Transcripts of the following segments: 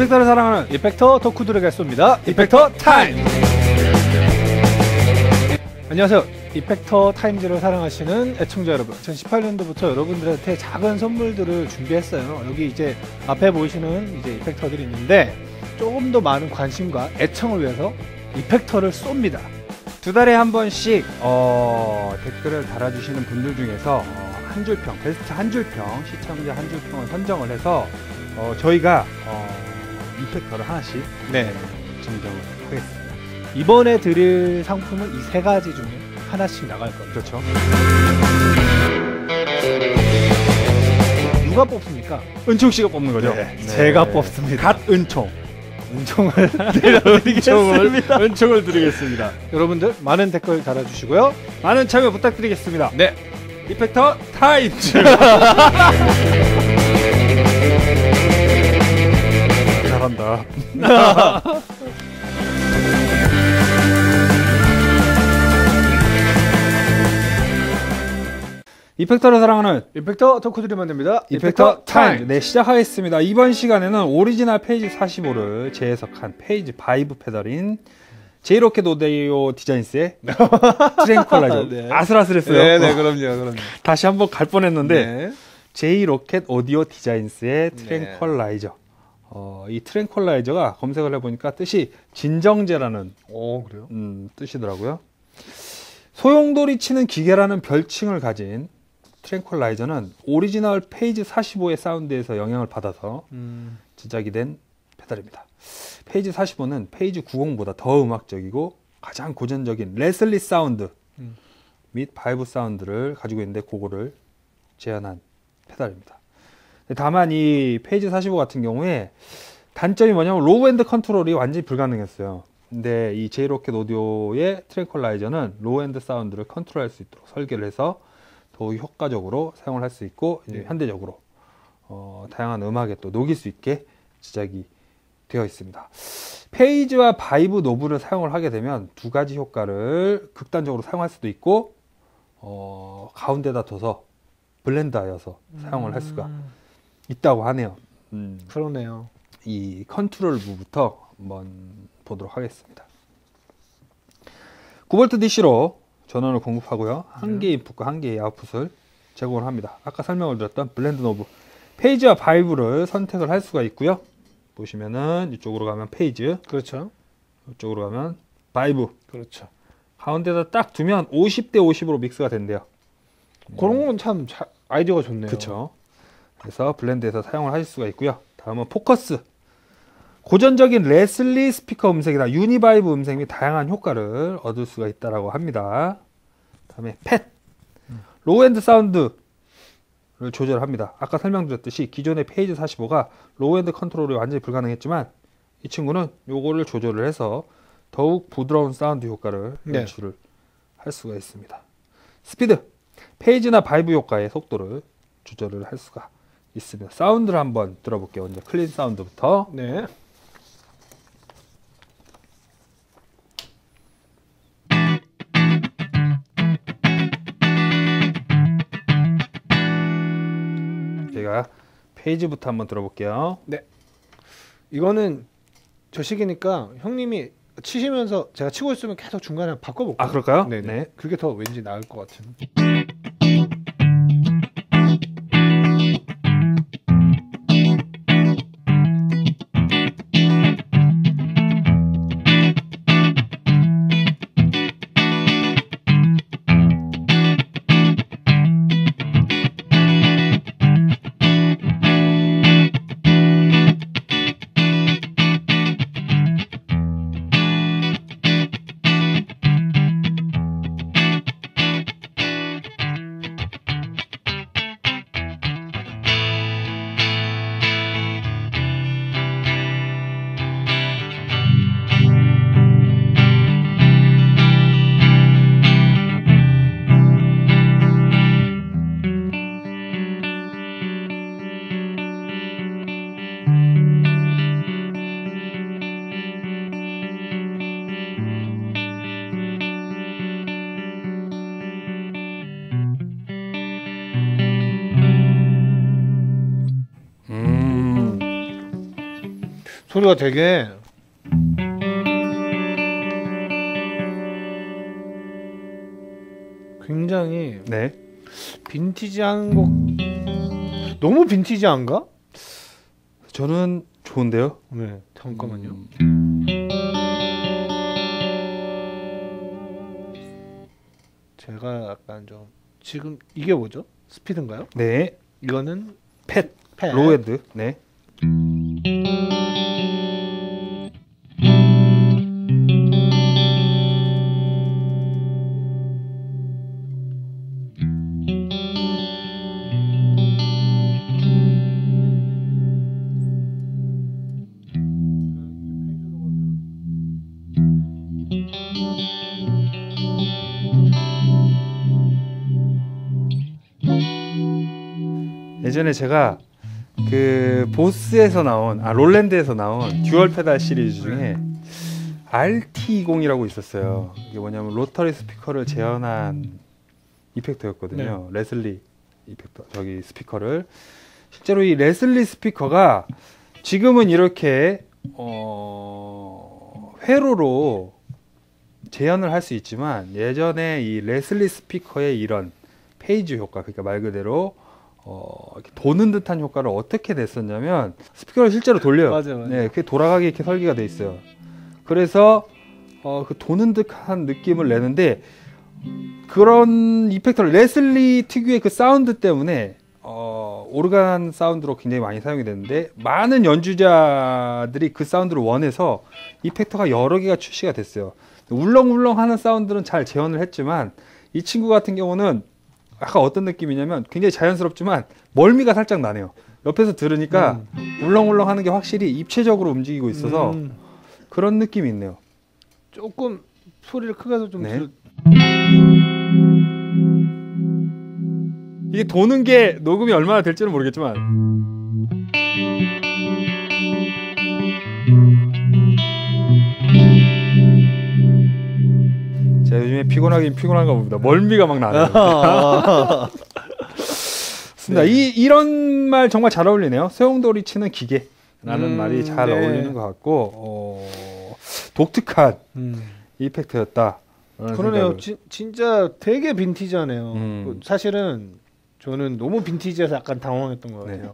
이펙터를 사랑하는 이펙터 덕후들에게 쏩니다. 이펙터 타임! 안녕하세요. 이펙터 타임즈를 사랑하시는 애청자 여러분, 2018년도부터 여러분들한테 작은 선물들을 준비했어요. 여기 이제 앞에 보이시는 이제 이펙터들이 있는데 조금 더 많은 관심과 애청을 위해서 이펙터를 쏩니다. 두 달에 한 번씩 댓글을 달아주시는 분들 중에서 한 줄평, 베스트 한 줄평, 시청자 한 줄평을 선정을 해서 저희가 이펙터를 하나씩 증정을 하겠습니다. 이번에 드릴 상품은 이 세 가지 중에 하나씩 나갈 겁니다. 그렇죠. 누가 뽑습니까? 은총 씨가 뽑는 거죠? 네, 제가 뽑습니다. 갓 은총. 은총을 드리겠습니다. 은총을 드리겠습니다. 여러분들 많은 댓글 달아주시고요. 많은 참여 부탁드리겠습니다. 네. 이펙터 타임즈. 잘한다. 이펙터를 사랑하는 이펙터 덕후들이 만듭니다. 이펙터 타임. 네, 시작하겠습니다. 이번 시간에는 오리지널 페이지 45를 재해석한 페이지 5 페달인 제이로켓 오디오 디자인스의 트랭퀄라이저. 네. 아슬아슬했어요. 네, 그럼요. 다시 한번 갈 뻔했는데 네. 제이로켓 오디오 디자인스의 트랭퀄라이저. 이 트랭퀄라이저가 검색을 해보니까 뜻이 진정제라는 그래요? 뜻이더라고요. 소용돌이 치는 기계라는 별칭을 가진 트랭퀄라이저는 오리지널 페이지 45의 사운드에서 영향을 받아서 제작이 된 페달입니다. 페이지 45는 페이지 90보다 더 음악적이고 가장 고전적인 레슬리 사운드 및 바이브 사운드를 가지고 있는데 그거를 재현한 페달입니다. 다만 이 페이지 45 같은 경우에 단점이 뭐냐면 로우 엔드 컨트롤이 완전히 불가능했어요. 근데 이 제이로켓 오디오의 트랭퀄라이저는 로우 엔드 사운드를 컨트롤할 수 있도록 설계를 해서 더욱 효과적으로 사용을 할 수 있고 이제 현대적으로 다양한 음악에 또 녹일 수 있게 제작이 되어 있습니다. 페이지와 바이브 노브를 사용을 하게 되면 두 가지 효과를 극단적으로 사용할 수도 있고 가운데다 둬서 블렌드하여서 사용을 할 수가 있다고 하네요. 그러네요. 이 컨트롤 부부터 한번 보도록 하겠습니다. 9V DC로 전원을 공급하고요. 한 개의 인풋과 한 개의 아웃풋을 제공을 합니다. 아까 설명을 드렸던 블렌드 노브, 페이지와 바이브를 선택을 할 수가 있고요. 보시면은 이쪽으로 가면 페이지, 그렇죠. 이쪽으로 가면 바이브, 그렇죠. 가운데다 딱 두면 50대 50으로 믹스가 된대요. 그런 건 참 아이디어가 좋네요. 그렇죠. 그래서 블렌드해서 사용을 하실 수가 있고요. 다음은 포커스. 고전적인 레슬리 스피커 음색이나 유니바이브 음색 및 다양한 효과를 얻을 수가 있다고 합니다. 다음에 팻. 로우엔드 사운드를 조절합니다. 아까 설명드렸듯이 기존의 페이지 45가 로우엔드 컨트롤이 완전히 불가능했지만 이 친구는 요거를 조절을 해서 더욱 부드러운 사운드 효과를 연출을 할 수가 있습니다. 스피드. 페이지나 바이브 효과의 속도를 조절을 할 수가 있습니다. 사운드를 한번 들어볼게요. 먼저 클린 사운드부터. 네. 제가 페이지부터 한번 들어볼게요. 네. 이거는 저 시기니까 형님이 치시면서 제가 치고 있으면 계속 중간에 바꿔볼게요. 아, 그럴까요? 네네. 네. 그게 더 왠지 나을 것 같은. 소리가 되게 굉장히 네. 빈티지한 거 너무 빈티지한가? 저는 좋은데요. 네, 잠깐만요. 제가 약간 좀 지금 이게 뭐죠? 스피드인가요? 네. 이거는 팻. 팻. 로헤드. 네. 예전에 제가 그 보스에서 나온 롤랜드에서 나온 듀얼 페달 시리즈 중에 RT20이라고 있었어요. 이게 뭐냐면 로터리 스피커를 재현한 이펙터였거든요. 레슬리 이펙터 저기 스피커를 실제로 이 레슬리 스피커가 지금은 이렇게 회로로 재현을 할 수 있지만 예전에 이 레슬리 스피커의 이런 페이지 효과, 그러니까 말 그대로 이렇게 도는 듯한 효과를 어떻게 냈었냐면 스피커를 실제로 돌려요. 맞아요. 네, 그게 돌아가게 이렇게 설계가 돼 있어요. 그래서 그 도는 듯한 느낌을 내는데 그런 이펙터를 레슬리 특유의 그 사운드 때문에 오르간 사운드로 굉장히 많이 사용이 되는데 많은 연주자들이 그 사운드를 원해서 이펙터가 여러 개가 출시가 됐어요. 울렁울렁 하는 사운드는 잘 재현을 했지만 이 친구 같은 경우는 약간 어떤 느낌이냐면 굉장히 자연스럽지만 멀미가 살짝 나네요. 옆에서 들으니까 울렁울렁 하는 게 확실히 입체적으로 움직이고 있어서 그런 느낌이 있네요. 조금 소리를 크게 해서 좀 네. 이게 도는 게 녹음이 얼마나 될지는 모르겠지만 제가 요즘에 피곤하긴 피곤한가 봅니다. 멀미가 막 나네요. 네. 이런 말 정말 잘 어울리네요. 소용돌이 치는 기계라는 말이 잘 어울리는 것 같고 독특한 이펙트였다. 그러네요. 진짜 되게 빈티지하네요. 사실은 저는 너무 빈티지해서 약간 당황했던 것 같아요.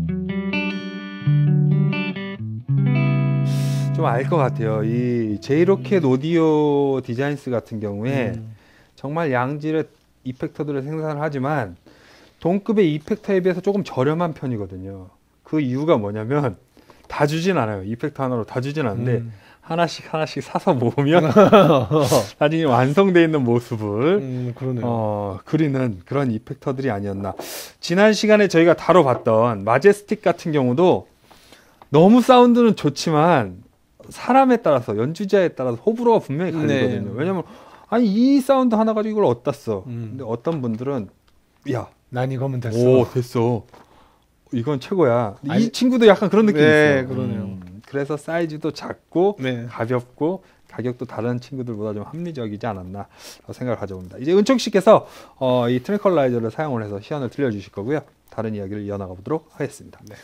좀 알 것 같아요. 이 제이로켓 오디오 디자인스 같은 경우에 정말 양질의 이펙터들을 생산을 하지만 동급의 이펙터에 비해서 조금 저렴한 편이거든요. 그 이유가 뭐냐면 다 주진 않아요. 이펙터 하나로 다 주진 않는데 하나씩 사서 모으면 나중에 완성되어 있는 모습을 그리는 그런 이펙터들이 아니었나. 지난 시간에 저희가 다뤄봤던 마제스틱 같은 경우도 너무 사운드는 좋지만 사람에 따라서 연주자에 따라서 호불호가 분명히 갈리거든요. 왜냐면 아니 이 사운드 하나 가지고 이걸 어디다 써. 근데 어떤 분들은 야 난 이거면 됐어. 오 됐어. 이건 최고야. 이 친구도 약간 그런 느낌이 있어요. 그러네요. 그래서 사이즈도 작고 네. 가볍고 가격도 다른 친구들보다 좀 합리적이지 않았나 생각을 가져봅니다. 이제 은총 씨께서 이 트랭퀄라이저를 사용을 해서 시연을 들려주실 거고요. 다른 이야기를 이어나가 보도록 하겠습니다. 네.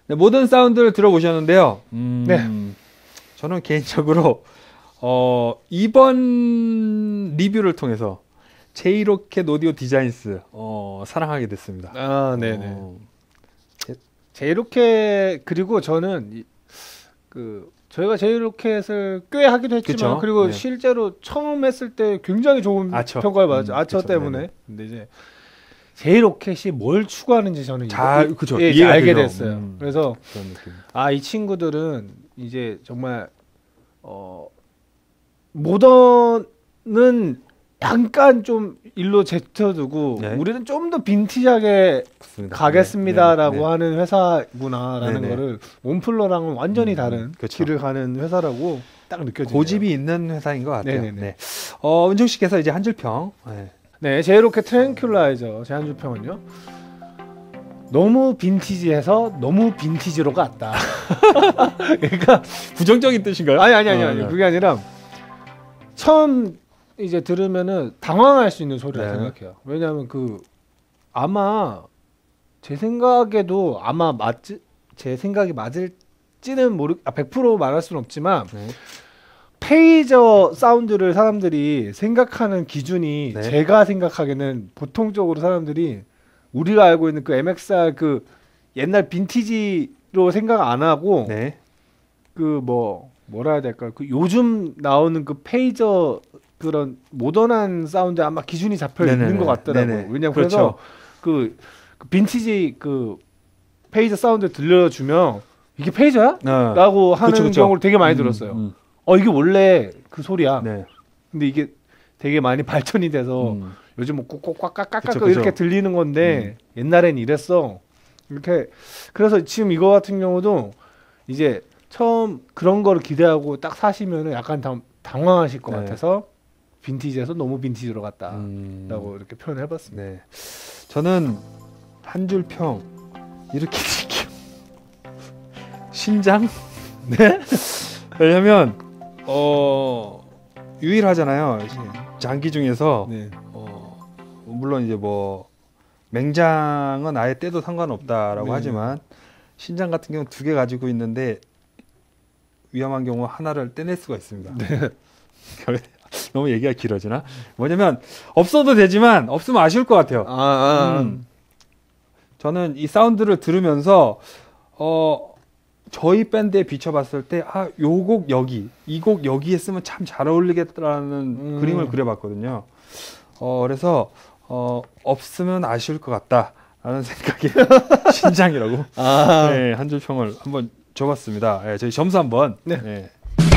네, 모든 사운드를 들어보셨는데요. 네. 저는 개인적으로 이번 리뷰를 통해서 제이로켓 오디오 디자인스 사랑하게 됐습니다. 아, 네네. 제이로켓 그리고 저는 저희가 제이로켓을 꽤 하기도 했지만 그쵸? 그리고 네. 실제로 처음 했을 때 굉장히 좋은 아처. 평가를 받았죠. 아처 그쵸, 때문에. 네네. 근데 이제 제이로켓이 뭘 추구하는지 저는 그쵸. 예, 이해가 알게 되죠. 됐어요. 그래서 그런 느낌. 이 친구들은 이제 정말 모던은 약간 좀 일로 제쳐두고 네. 우리는 좀 더 빈티지하게 그렇습니다. 가겠습니다라고 네, 네, 네. 하는 회사구나라는 네네. 거를 몬플러랑은 완전히 다른 그쵸. 길을 가는 회사라고 딱 느껴지네요. 고집이 있는 회사인 것 같아요. 네네네. 네. 은중 씨께서 이제 한 줄평. 네. 네, 제이로켓 트랭큘라이저 제 한 줄평은요. 너무 빈티지해서 너무 빈티지로 갔다. 그러니까 부정적인 뜻인가요? 아니. 그게 아니라 처음 이제 들으면은 당황할 수 있는 소리라 네. 생각해요. 왜냐하면 아마 제 생각에도 아마 제 생각이 맞을지는 100% 말할 수는 없지만 네. 페이저 사운드를 사람들이 생각하는 기준이 네. 제가 생각하기에는 보통적으로 사람들이 우리가 알고 있는 그 MXR 옛날 빈티지로 생각 안 하고 네. 뭐라 해야 될까 요즘 나오는 페이저 그런 모던한 사운드 아마 기준이 잡혀 네네네. 있는 것 같더라고요. 네네. 왜냐면 그렇죠. 그래서 빈티지 페이저 사운드 들려주면 이게 페이저야? 라고 하는 그쵸. 경우를 되게 많이 들었어요. 이게 원래 그 소리야. 네. 근데 이게 되게 많이 발전이 돼서 요즘 뭐 꽉꽉꽉꽉꽉 이렇게 들리는 건데 옛날엔 이랬어. 이렇게 그래서 지금 이거 같은 경우도 이제 처음 그런 거를 기대하고 딱 사시면은 약간 당황하실 것 네. 같아서 빈티지에서 너무 빈티지로 갔다라고 이렇게 표현해봤습니다. 네. 저는 한 줄 평 이렇게 드릴게요. 신장? 네? 왜냐면 유일하잖아요. 장기 중에서 네. 물론 이제 뭐 맹장은 아예 떼도 상관없다라고 네. 하지만 신장 같은 경우는 2개 가지고 있는데 위험한 경우 하나를 떼낼 수가 있습니다. 네. 너무 얘기가 길어지나? 뭐냐면 없어도 되지만 없으면 아쉬울 것 같아요. 저는 이 사운드를 들으면서 저희 밴드에 비춰봤을 때 요 곡 여기 이 곡 여기에 쓰면 참 잘 어울리겠다라는 그림을 그려봤거든요. 그래서 없으면 아쉬울 것 같다라는 생각에 신장이라고 네, 한 줄 평을 한번 줘봤습니다. 네, 저희 점수 한번. 네. 네.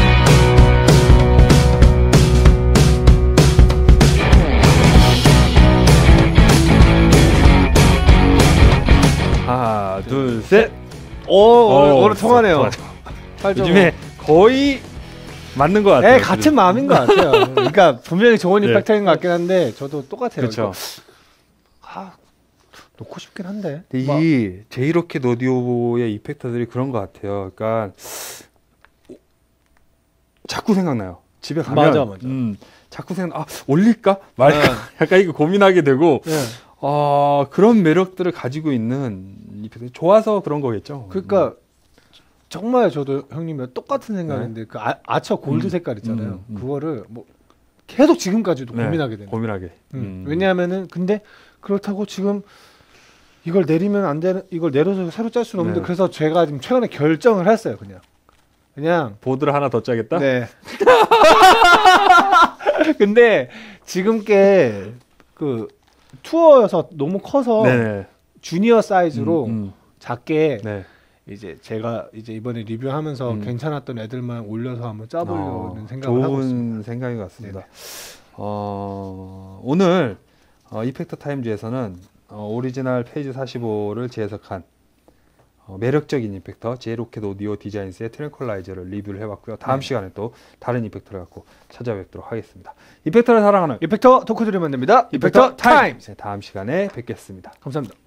하나, 둘, 셋. 오늘 통하네요. 요즘에 거의 맞는 것 같아요. 네, 같은 마음인 것 같아요. 그러니까 분명히 좋은 네. 임팩트인 것 같긴 한데 저도 똑같아요. 그렇죠. 놓고 싶긴 한데. 이 제이로켓 오디오의 이펙터들이 그런 것 같아요. 그러니까 자꾸 생각나요. 집에 가면 맞아. 자꾸 올릴까 말까 약간 이거 고민하게 되고 네. 그런 매력들을 가지고 있는 이펙터 좋아서 그런 거겠죠. 그러니까 정말 저도 형님이랑 똑같은 생각인데 그 아처 골드 색깔 있잖아요. 그거를 뭐 계속 지금까지도 고민하게 되는. 고민하게. 왜냐하면은 근데 그렇다고 지금 이걸 내리면 안 되는 이걸 내려서 새로 짤 수는 없는데 그래서 제가 지금 최근에 결정을 했어요. 그냥 보드를 하나 더 짜겠다. 네. 근데 지금 게 투어여서 너무 커서 네네. 주니어 사이즈로 작게 네. 이제 제가 이제 이번에 리뷰하면서 괜찮았던 애들만 올려서 한번 짜보려는 생각을 하고 있습니다. 좋은 생각인 것 같습니다. 오늘 이펙터 타임즈에서는 오리지널 페이지 45를 재해석한 매력적인 이펙터 제이로켓 오디오 디자인스의 트랭퀄라이저를 리뷰를 해봤고요. 다음 시간에 또 다른 이펙터를 갖고 찾아뵙도록 하겠습니다. 이펙터를 사랑하는 이펙터 토크 드리면 됩니다. 이펙터 타임즈. 다음 시간에 뵙겠습니다. 감사합니다.